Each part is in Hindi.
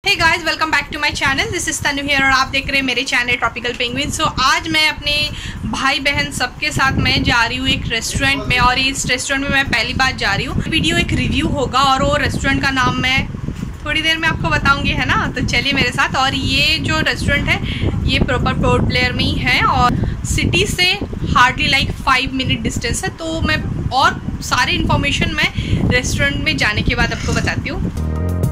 Hey guys, welcome back to my channel. This is Tanu here और आप देख रहे हैं मेरे चैनल ट्रॉपिकल पेंगुइन। सो आज मैं अपने भाई बहन सबके साथ मैं जा रही हूँ एक रेस्टोरेंट में, और इस रेस्टोरेंट में मैं पहली बार जा रही हूँ। वीडियो एक रिव्यू होगा और वो रेस्टोरेंट का नाम मैं थोड़ी देर में आपको बताऊँगी, है ना। तो चलिए मेरे साथ। और ये जो रेस्टोरेंट है ये प्रॉपर पोर्टब्लेयर में ही है और सिटी से हार्डली लाइक 5 मिनट डिस्टेंस है। तो मैं और सारे इन्फॉर्मेशन मैं रेस्टोरेंट में जाने के बाद आपको बताती हूँ।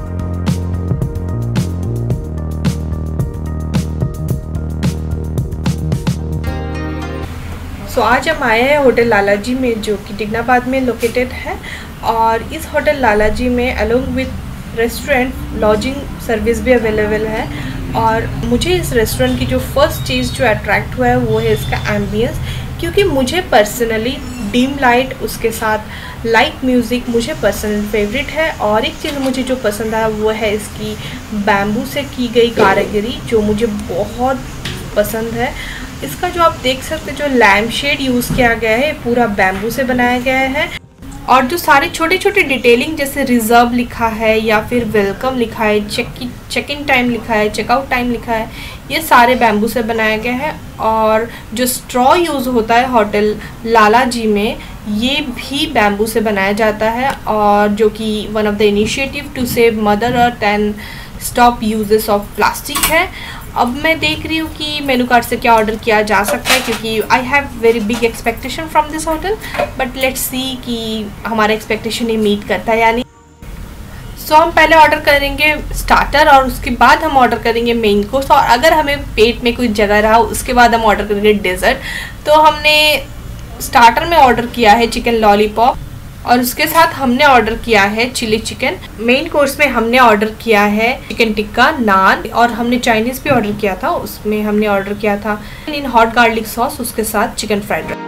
तो आज हम आए हैं होटल लालाजी में, जो कि दिग्नाबाद में लोकेटेड है। और इस होटल लालाजी में along with restaurant lodging service भी अवेलेबल है। और मुझे इस रेस्टोरेंट की जो फर्स्ट चीज़ जो अट्रैक्ट हुआ है वो है इसका एम्बियंस, क्योंकि मुझे पर्सनली डिम लाइट उसके साथ लाइट म्यूज़िक मुझे पर्सनल फेवरेट है। और एक चीज़ मुझे जो पसंद आया वो है इसकी बैम्बू से की गई कारीगरी, जो मुझे बहुत पसंद है। इसका जो आप देख सकते हैं जो लैम्प शेड यूज़ किया गया है पूरा बैम्बू से बनाया गया है। और जो सारे छोटे छोटे डिटेलिंग जैसे रिजर्व लिखा है या फिर वेलकम लिखा है, चेक इन टाइम लिखा है, चेकआउट टाइम लिखा है, ये सारे बैम्बू से बनाया गया है। और जो स्ट्रॉ यूज़ होता है होटल लालाजी में ये भी बैम्बू से बनाया जाता है, और जो कि one of the initiative to save mother earth and stop usages of plastic है। अब मैं देख रही हूँ कि मेनू कार्ड से क्या ऑर्डर किया जा सकता है, क्योंकि I have very big expectation from this hotel, but let's see कि हमारा एक्सपेक्टेशन ये मीट करता है या नहीं। सो हम पहले ऑर्डर करेंगे स्टार्टर और उसके बाद हम ऑर्डर करेंगे मेन कोर्स, और अगर हमें पेट में कोई जगह रहा उसके बाद हम ऑर्डर करेंगे डेजर्ट। तो हमने स्टार्टर में ऑर्डर किया है चिकन लॉलीपॉप, और उसके साथ हमने ऑर्डर किया है चिली चिकन। मेन कोर्स में हमने ऑर्डर किया है चिकन टिक्का, नान, और हमने चाइनीज़ भी ऑर्डर किया था। उसमें हमने ऑर्डर किया था इन हॉट गार्लिक सॉस, उसके साथ चिकन फ्राइड राइस।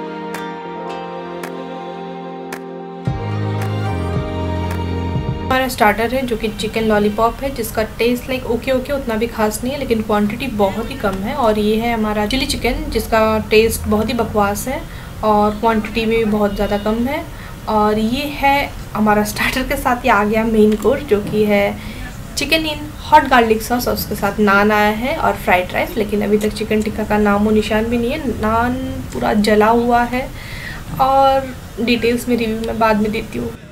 हमारा स्टार्टर है जो कि चिकन लॉलीपॉप है, जिसका टेस्ट लाइक ओके उतना भी खास नहीं है, लेकिन क्वांटिटी बहुत ही कम है। और ये है हमारा चिली चिकन, जिसका टेस्ट बहुत ही बकवास है और क्वांटिटी भी बहुत ज़्यादा कम है। और ये है हमारा स्टार्टर के साथ ये आ गया मेन कोर्स, जो कि है chicken in hot garlic sauce, और उसके साथ नान आया है और फ्राइड राइस। लेकिन अभी तक चिकन टिक्का का नामो निशान भी नहीं है, नान पूरा जला हुआ है। और डिटेल्स में रिव्यू में बाद में देती हूँ।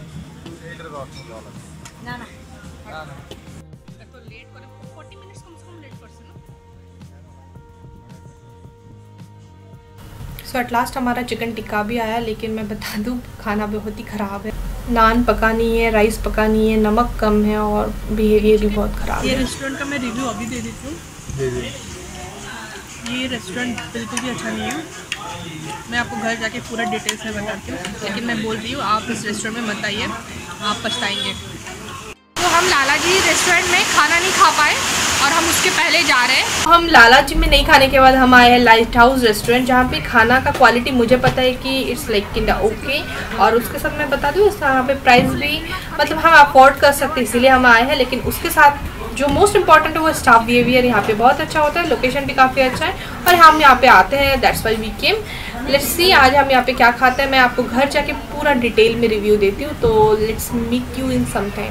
सो एट लास्ट हमारा चिकन टिक्का भी आया, लेकिन मैं बता दूँ खाना बहुत ही ख़राब है। नान पका नहीं है, राइस पका नहीं है, नमक कम है और बिहेवियर भी बहुत ख़राब है। ये रेस्टोरेंट का मैं रिव्यू अभी दे देती हूँ। ये रेस्टोरेंट बिल्कुल भी अच्छा नहीं है। मैं आपको घर जाके पूरा डिटेल्स में बताती हूँ, लेकिन मैं बोल रही हूँ आप इस रेस्टोरेंट में मत आइए, आप पछताएंगे। तो हम लालाजी रेस्टोरेंट में खाना नहीं खा पाए और हम उसके पहले जा रहे हैं। हम लालाजी में नहीं खाने के बाद हम आए हैं लाइट हाउस रेस्टोरेंट, जहाँ पे खाना का क्वालिटी मुझे पता है कि इट्स लाइक किंडा ओके। और उसके साथ मैं बता दूँ यहाँ पे प्राइस भी मतलब हम अफोर्ड कर सकते इसीलिए हम आए हैं। लेकिन उसके साथ जो मोस्ट इम्पॉर्टेंट है वो स्टाफ बिहेवियर यहाँ पे बहुत अच्छा होता है, लोकेशन भी काफ़ी अच्छा है और हम यहाँ पे आते हैं, that's why we came. Let's see आज हम यहाँ पे क्या खाते हैं। मैं आपको घर जाके पूरा डिटेल में रिव्यू देती हूँ, तो let's meet you in some time.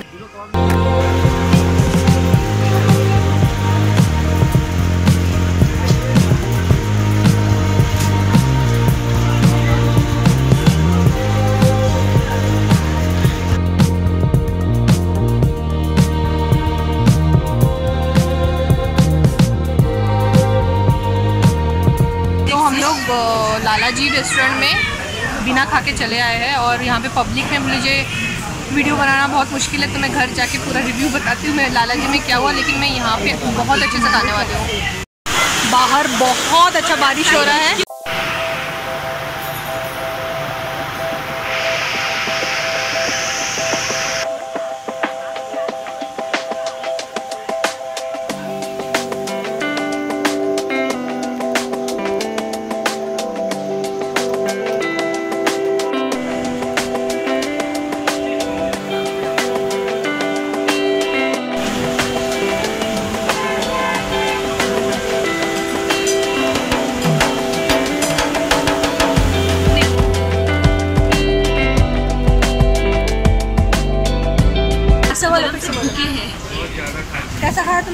Lalaji restaurant में बिना खा के चले आए हैं, और यहाँ पे पब्लिक में मुझे वीडियो बनाना बहुत मुश्किल है, तो मैं घर जाके पूरा रिव्यू बताती हूँ मैं लालाजी में क्या हुआ। लेकिन मैं यहाँ पे बहुत अच्छे से खाने वाली हूँ। बाहर बहुत अच्छा बारिश हो रहा है।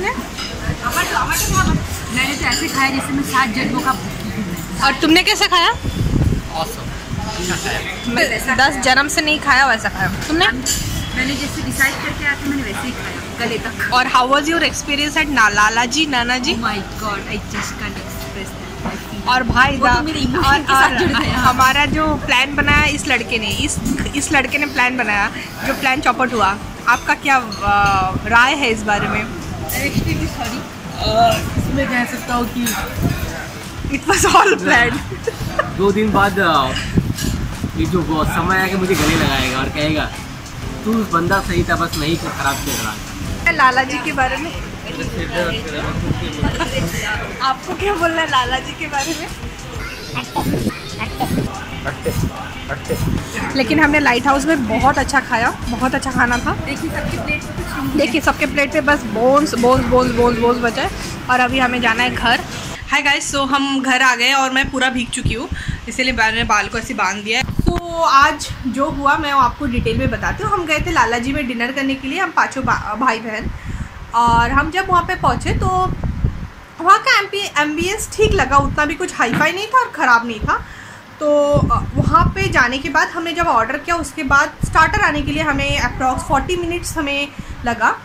तुमने? मैंने तो ऐसे खाया जैसे मैं 7 जन्मों का। और तुमने कैसे खाया? awesome। 10 जन्म से नहीं खाया वैसा खाया तुमने? मैंने जैसे डिसाइड करके आया था मैंने वैसे ही खाया गले तक। और how was your experience at Lalaji Nana ji? My god, I just can't express that. और भाई वो तो मेरे इमोशन के साथ जुड़ गया। हमारा जो प्लान बनाया इस लड़के ने, इस लड़के ने प्लान बनाया, जो प्लान चौपट हुआ। आपका क्या राय है इस बारे में? एक्चुअली सॉरी, इसमें कह सकता हूँ कि इट वाज ऑल प्लान। 2 दिन बाद ये जो समय आएगा मुझे गले लगाएगा और कहेगा तू बंदा सही था, बस नहीं खराब कर रहा। लाला जी के बारे में आपको क्या बोलना है लाला जी के बारे में? लेकिन हमने लाइट हाउस में बहुत अच्छा खाया, बहुत अच्छा खाना था। देखिए सबके प्लेट पे बस bones bones bones bones bones बचा है। और अभी हमें जाना है घर। हाय गाइस, सो हम घर आ गए और मैं पूरा भीग चुकी हूँ, इसीलिए मैंने बाल को ऐसे बांध दिया है। तो आज जो हुआ मैं आपको डिटेल में बताती हूँ। हम गए थे लाला जी में डिनर करने के लिए, हम 5 भाई बहन। और हम जब वहाँ पे पहुँचे तो वहाँ का एम्बियंस ठीक लगा, उतना भी कुछ हाई फाई नहीं था और ख़राब नहीं था। तो वहाँ पे जाने के बाद हमने जब ऑर्डर किया उसके बाद स्टार्टर आने के लिए हमें अप्रॉक्स 40 मिनट्स हमें लगा।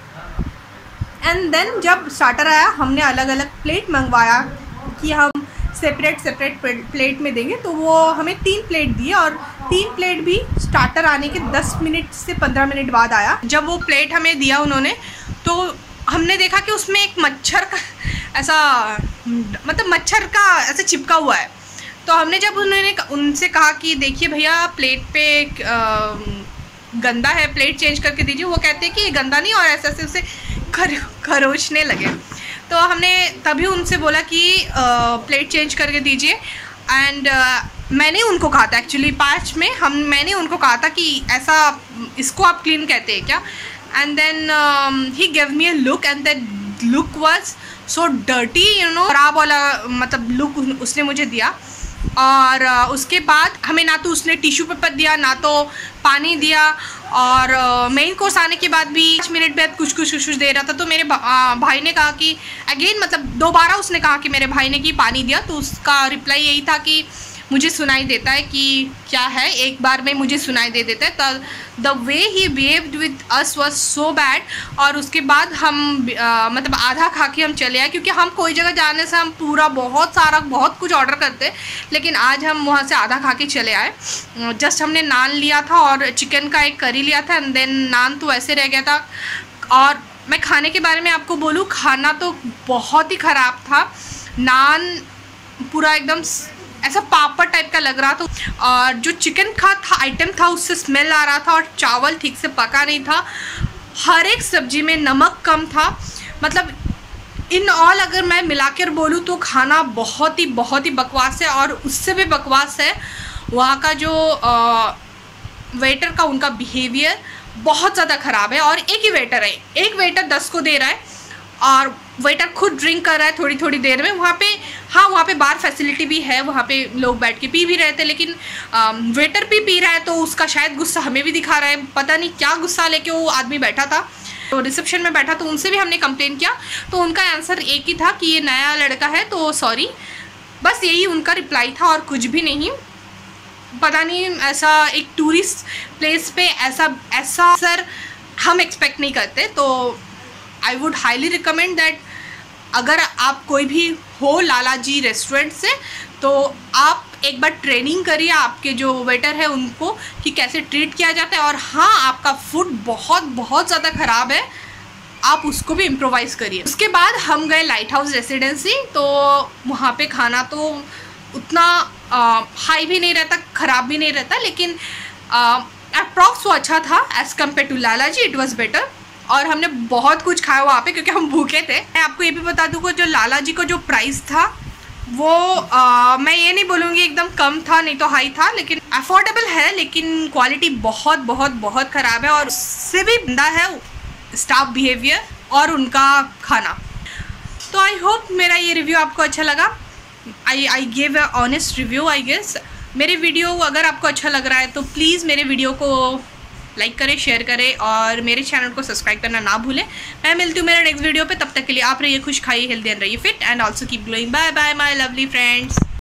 एंड देन जब स्टार्टर आया हमने अलग अलग प्लेट मंगवाया कि हम सेपरेट प्लेट में देंगे। तो वो हमें 3 प्लेट दिए और 3 प्लेट भी स्टार्टर आने के 10 मिनट से 15 मिनट बाद आया। जब वो प्लेट हमें दिया उन्होंने तो हमने देखा कि उसमें एक मच्छर का ऐसा, मतलब मच्छर का ऐसा चिपका हुआ है। तो हमने जब उनसे कहा कि देखिए भैया प्लेट पे गंदा है, प्लेट चेंज करके दीजिए। वो कहते हैं कि ये गंदा नहीं, और ऐसे ऐसे उसे खरोचने लगे। तो हमने तभी उनसे बोला कि प्लेट चेंज करके दीजिए। एंड मैंने उनको कहा था एक्चुअली 5 में मैंने उनको कहा था कि ऐसा इसको आप क्लीन कहते हैं क्या? And then he give me a look and that look was so dirty, you know, खराब वाला मतलब लुक उसने मुझे दिया। और उसके बाद हमें ना तो उसने टिश्यू पेपर दिया ना तो पानी दिया। और मेन कोर्स आने के बाद भी 5 मिनट बाद कुछ दे रहा था। तो मेरे भाई ने कहा कि अगेन, मतलब दोबारा उसने कहा कि मेरे भाई ने कि पानी दिया। तो उसका रिप्लाई यही था कि मुझे सुनाई देता है कि क्या है, एक बार में मुझे सुनाई दे देता है। The way he behaved with us was so bad. और उसके बाद हम मतलब आधा खा के हम चले आए, क्योंकि हम कोई जगह जाने से हम पूरा बहुत कुछ ऑर्डर करते, लेकिन आज हम वहाँ से आधा खा के चले आए। जस्ट हमने नान लिया था और चिकन का एक करी लिया था, एंड देन नान तो ऐसे रह गया था। और मैं खाने के बारे में आपको बोलूँ, खाना तो बहुत ही ख़राब था। नान पूरा एकदम ऐसा पापड़ टाइप का लग रहा था, और जो चिकन का था आइटम था उससे स्मेल आ रहा था, और चावल ठीक से पका नहीं था। हर एक सब्जी में नमक कम था। मतलब इन ऑल अगर मैं मिलाकर बोलूँ तो खाना बहुत ही बकवास है। और उससे भी बकवास है वहाँ का जो वेटर का उनका बिहेवियर बहुत ज़्यादा ख़राब है। और एक ही वेटर है, एक वेटर 10 को दे रहा है, और वेटर खुद ड्रिंक कर रहा है थोड़ी देर में। वहाँ पे हाँ, वहाँ पे बार फैसिलिटी भी है, वहाँ पे लोग बैठ के पी भी रहे थे, लेकिन वेटर भी पी रहा है तो उसका शायद गुस्सा हमें भी दिखा रहा है। पता नहीं क्या गुस्सा लेके वो आदमी बैठा था, तो रिसेप्शन में बैठा। तो उनसे भी हमने कंप्लेन किया, तो उनका आंसर एक ही था कि ये नया लड़का है तो सॉरी, बस यही उनका रिप्लाई था और कुछ भी नहीं। पता नहीं, ऐसा एक टूरिस्ट प्लेस पे ऐसा सर हम एक्सपेक्ट नहीं करते। तो I would highly recommend that अगर आप कोई भी हो लालाजी रेस्टोरेंट से, तो आप एक बार ट्रेनिंग करिए आपके जो वेटर है उनको कि कैसे ट्रीट किया जाता है। और हाँ, आपका फूड बहुत ज़्यादा ख़राब है, आप उसको भी इम्प्रोवाइज़ करिए। उसके बाद हम गए लाइट हाउस रेसिडेंसी। तो वहाँ पे खाना तो उतना हाई भी नहीं रहता, ख़राब भी नहीं रहता, लेकिन अप्रॉक्स वो अच्छा था as compare to Lalaji, it was better. और हमने बहुत कुछ खाया वहाँ पे क्योंकि हम भूखे थे। मैं आपको ये भी बता दूँ कि जो लालाजी का जो प्राइस था वो मैं ये नहीं बोलूँगी एकदम कम था, नहीं तो हाई था, लेकिन अफोर्डेबल है। लेकिन क्वालिटी बहुत ख़राब है, और उससे भी गंदा है स्टाफ बिहेवियर और उनका खाना। तो आई होप मेरा ये रिव्यू आपको अच्छा लगा। I give a honest review I guess. मेरे वीडियो अगर आपको अच्छा लग रहा है तो प्लीज़ मेरे वीडियो को लाइक करें, शेयर करें और मेरे चैनल को सब्सक्राइब करना ना भूलें। मैं मिलती हूँ मेरे नेक्स्ट वीडियो पे, तब तक के लिए आप रहिए खुश, खाइए हेल्दी एंड रहिए fit and also keep glowing. Bye bye my lovely friends.